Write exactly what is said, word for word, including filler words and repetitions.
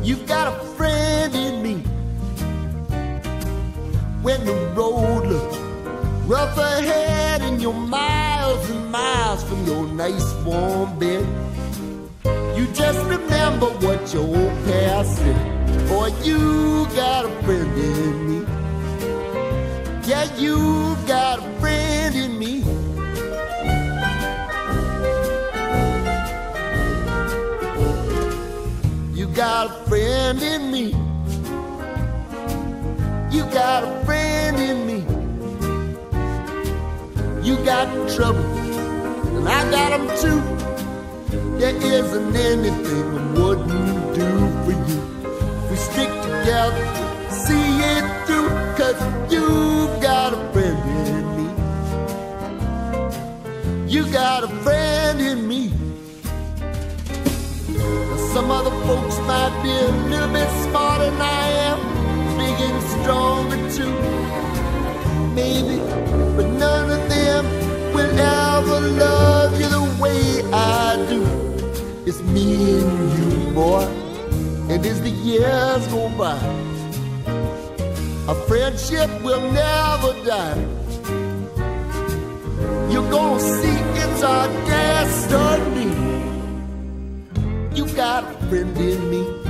You got a friend in me. When the road looks rough ahead and you're miles and miles from your nice warm bed, you just remember what your old past said. Boy, you got a friend in me. Yeah, you got a friend in me. You got a friend in me. You got a friend in me. You got trouble, and I got them too. There isn't anything I wouldn't do for you. We stick together, see it through, 'cause you got a friend in me. You got a friend in me. Now some other folks might be a little bit smarter than I am, big and stronger too, maybe, but none of them will ever love you the way I do. It's me and you, boy, and as the years go by, our friendship will never die. You're gonna see it's our destiny. You got a friend in me.